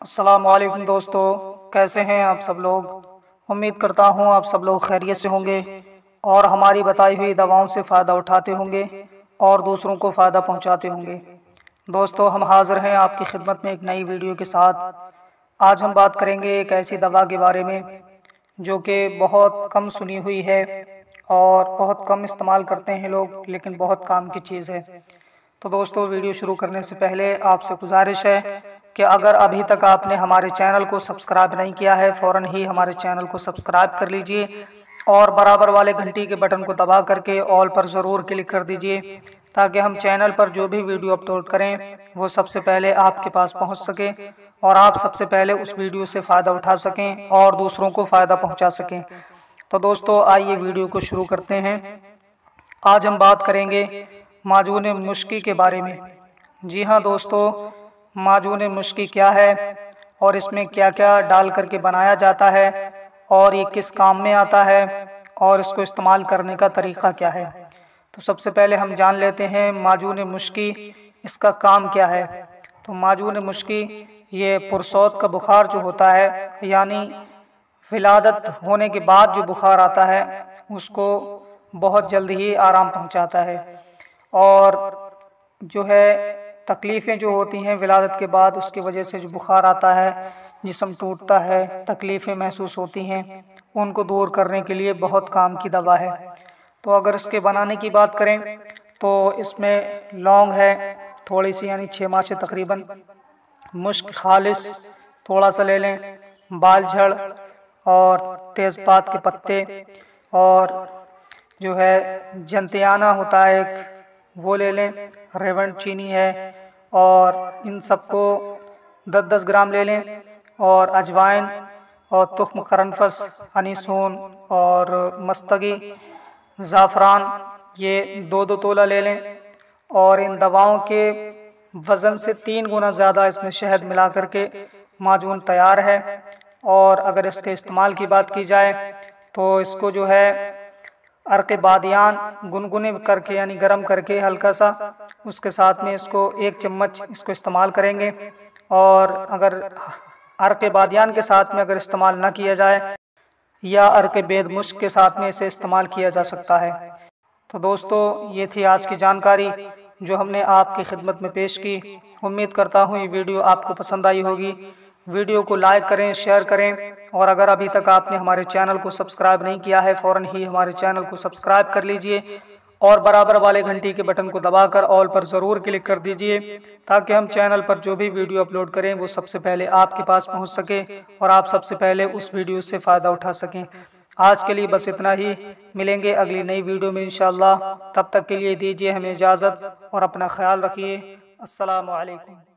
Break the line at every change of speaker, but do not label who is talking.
अस्सलाम वालेकुम दोस्तों, कैसे हैं आप सब लोग। उम्मीद करता हूं आप सब लोग खैरियत से होंगे और हमारी बताई हुई दवाओं से फ़ायदा उठाते होंगे और दूसरों को फ़ायदा पहुंचाते होंगे। दोस्तों, हम हाज़िर हैं आपकी खिदमत में एक नई वीडियो के साथ। आज हम बात करेंगे एक ऐसी दवा के बारे में जो कि बहुत कम सुनी हुई है और बहुत कम इस्तेमाल करते हैं लोग, लेकिन बहुत काम की चीज़ है। तो दोस्तों, वीडियो शुरू करने से पहले आपसे गुजारिश है कि अगर अभी तक आपने हमारे चैनल को सब्सक्राइब नहीं किया है, फ़ौरन ही हमारे चैनल को सब्सक्राइब कर लीजिए और बराबर वाले घंटी के बटन को दबा करके ऑल पर ज़रूर क्लिक कर दीजिए, ताकि हम चैनल पर जो भी वीडियो अपलोड करें वो सबसे पहले आपके पास पहुंच सके और आप सबसे पहले उस वीडियो से फ़ायदा उठा सकें और दूसरों को फ़ायदा पहुँचा सकें। तो दोस्तों, आइए वीडियो को शुरू करते हैं। आज हम बात करेंगे माजून मुश्की के बारे में। जी हाँ दोस्तों, माजून मुश्की क्या है और इसमें क्या क्या डाल करके बनाया जाता है और ये किस काम में आता है और इसको इस्तेमाल करने का तरीक़ा क्या है। तो सबसे पहले हम जान लेते हैं माजून मुश्की, इसका काम क्या है। तो माजून मुश्की ये पुरसौत का बुखार जो होता है, यानी विलादत होने के बाद जो बुखार आता है उसको बहुत जल्दी ही आराम पहुंचाता है। और जो है तकलीफ़ें जो होती हैं विलादत के बाद, उसकी वजह से जो बुखार आता है, जिस्म टूटता है, तकलीफ़ें महसूस होती हैं, उनको दूर करने के लिए बहुत काम की दवा है। तो अगर इसके बनाने की बात करें तो इसमें लौंग है थोड़ी सी, यानी 6 माशे तकरीबन, मुश्क खालिस थोड़ा सा ले लें, बाल झड़ और तेज़पात के पत्ते, और जो है जंतियाना होता है एक, वो ले लें, रेवंड चीनी है, और इन सबको 10-10 ग्राम ले लें, और अजवाइन और तुख्म करनफस, अनीसून और मस्तगी, ज़ाफ़रान, ये 2-2 तोला ले लें। और इन दवाओं के वज़न से 3 गुना ज़्यादा इसमें शहद मिला करके माजून तैयार है। और अगर इसके इस्तेमाल की बात की जाए तो इसको जो है अर्क़ बादियान गुनगुने करके, यानी गरम करके हल्का सा, उसके साथ में इसको 1 चम्मच इसको इस्तेमाल करेंगे। और अगर अर्क़ बादियान के साथ में अगर इस्तेमाल ना किया जाए या अर्क़ बेद मुश्क के साथ में इसे इस्तेमाल किया जा सकता है। तो दोस्तों, ये थी आज की जानकारी जो हमने आपकी खिदमत में पेश की। उम्मीद करता हूँ ये वीडियो आपको पसंद आई होगी। वीडियो को लाइक करें, शेयर करें, और अगर अभी तक आपने हमारे चैनल को सब्सक्राइब नहीं किया है, फ़ौरन ही हमारे चैनल को सब्सक्राइब कर लीजिए और बराबर वाले घंटी के बटन को दबाकर ऑल पर ज़रूर क्लिक कर दीजिए, ताकि हम चैनल पर जो भी वीडियो अपलोड करें वो सबसे पहले आपके पास पहुंच सके और आप सबसे पहले उस वीडियो से फ़ायदा उठा सकें। आज के लिए बस इतना ही। मिलेंगे अगली नई वीडियो में इंशाअल्लाह। तब तक के लिए दीजिए हमें इजाज़त और अपना ख्याल रखिए। अस्सलामु अलैकुम।